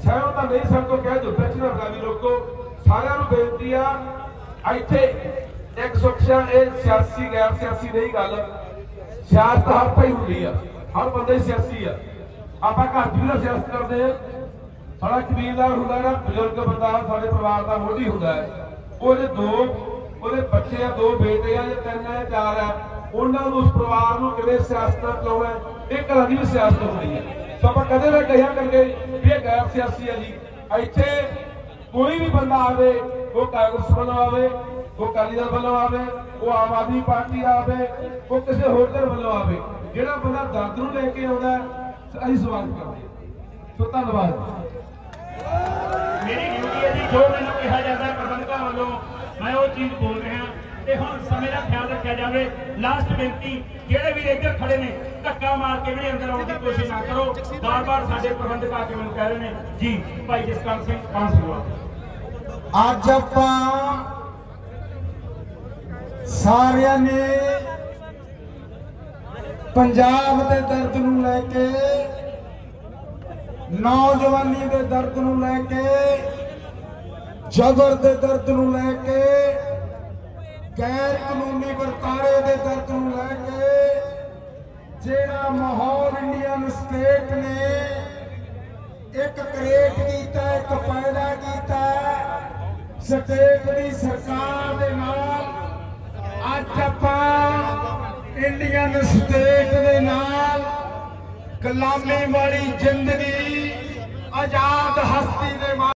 सहमत तो नहीं सन तो कह दो पेंशनर अफगानी लोगों सारिਆਂ ਨੂੰ बेनती आ ਇੱਥੇ एक सुखिया सियासी गैर सियासी नहीं गल सियासत हर भाई होंगी आ हर बंदे सियासी आ आप घर भी ना सियासत करते हैं सारा कबीलदार होंगे ना बजुर्ग बंदा साढ़े परिवार का मोढ़ी होंगे वो दो बच्चे आ दो बेटे आ या तीन है चार है उन्होंने उस परिवार को किवें सियासत चलाउणा है एक घर की भी सियासत होनी है तो आप कदे ना कहा करके भी ये गैर सियासी है जी इत्थे कोई भी बंदा आवे वो कांग्रेस वालों आवे वो अकाली दल वालों आवे वो आम आदमी पार्टी आवे वो किसी होर धड़ वालों आवे जिहड़ा बंदा दर्द नूं लेके आउंदा असीं स्वागत करदे तो धन्नवाद मेरी ड्यूटी है जी जो मैनूं कहा जाता है प्रबंधकों वालों मैं वो चीज़ बोल रहा ते हुण समय का ख्याल रखा जाए लास्ट बेनती जेडे भी इधर खड़े ने धक्का मार के भी अंदर आने की कोशिश ना करो बार बार साडे प्रबंधक आके मैनूं कह रहे हैं जी भाई जसकरण सिंह पांसुआ अज आपां सारियां ने पंजाब दे दर्द नूं लैके नौजवानी दे दर्द नूं लैके जबर दे दर्द नूं लैके गैर कानूनी वर्तारे दे दर्द नूं लैके जेड़ा माहौल इंडियन स्टेट ने एक क्रिएट कीता एक पैदा कीता स्टेट दी सरकार दे नाल अज आपां इंडियन स्टेट दे नाल गुलामी वाली जिंदगी आजाद हस्ती दे